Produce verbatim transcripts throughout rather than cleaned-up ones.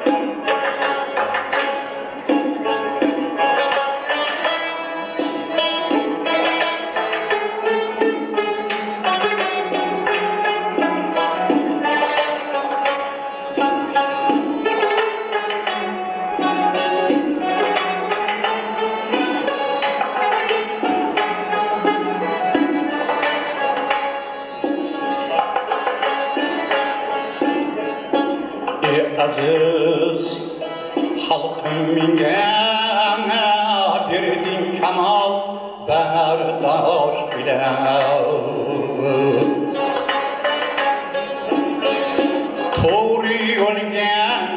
aziz halkımga berding kamal bardosh bilan to'g'ri yo'lga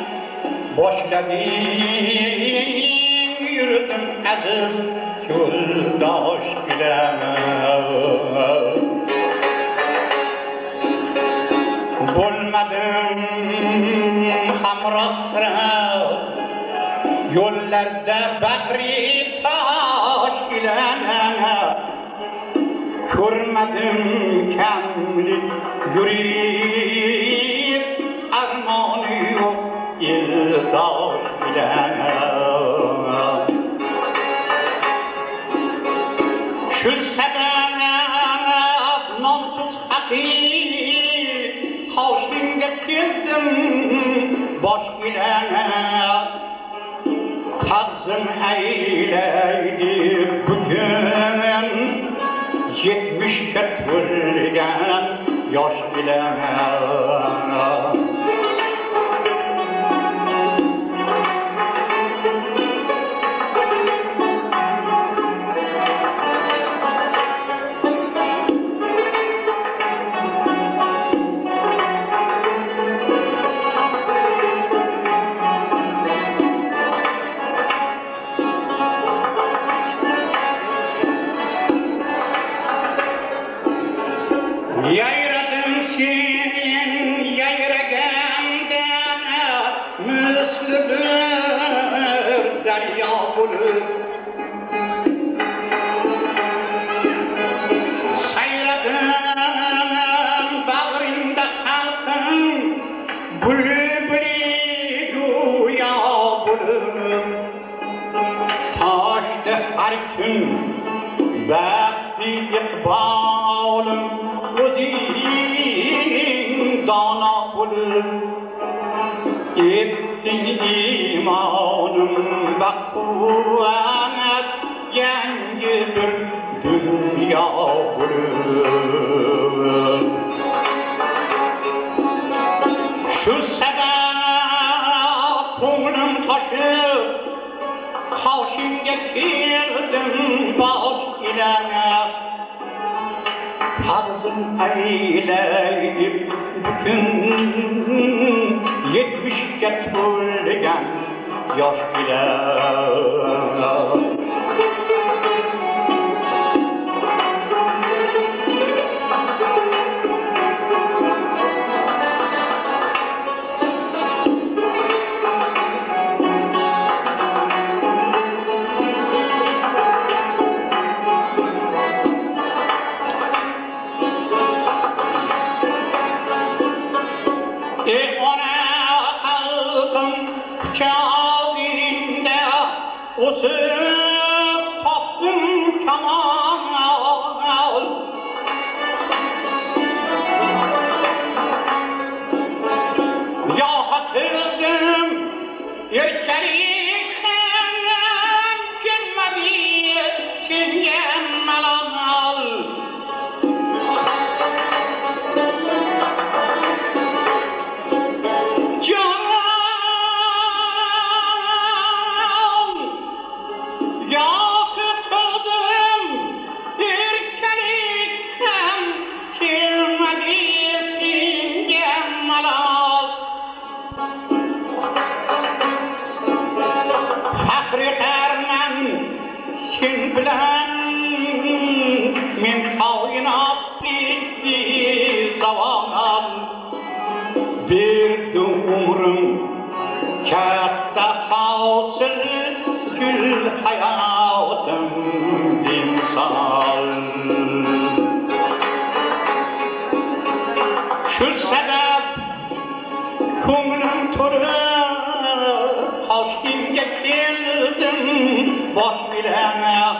boshlading yurdim aziz yo'ldosh bilan bo'lmadim hamroh sira yo'llarda bahri tosh bilan ko'rmadim kamlik yurik armoni yo'q eldosh bilan shu sabab nonsuz haqir qoshingga keldim bosh bilan ta'zim aylaydi bugun yetmishga to'lgan yosh bilan yayradim sen yayraganda misli bir daryo bo'lib sayradim bag'ringda xalqim bulbuli go'yo bo'lib toshda har kun baxti iqbolim o'zing dono bo'lib etding imonim baquvvat yangi bir dunyo bo'lib shu sabab ko'nglim toshib qoshingga keldim bosh bilan ta'zim aylaydi bugun yetmishga to'lgan yosh bilan kuchog'ingda o'sib topdim kamol yo'qotildim erkalik ham kelmadi senga malol Faxriddin sen bilan men koinot bitti zavonam berdi umrim katta hosil gul hayotim dimsol shu sabab ko'nglim to'lib boş bilen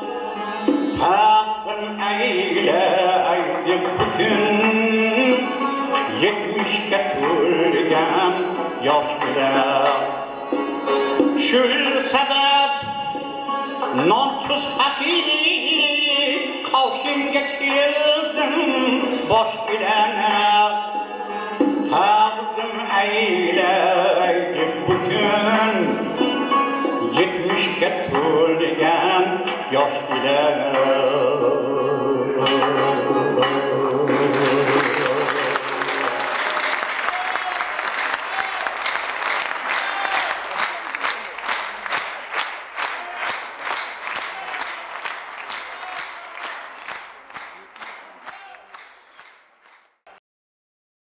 tahtın eyle aydık bugün yetmişke türgen yosh bilen şül sebep non tuz hakiki kavşimge keldim boş bilen tahtın eyle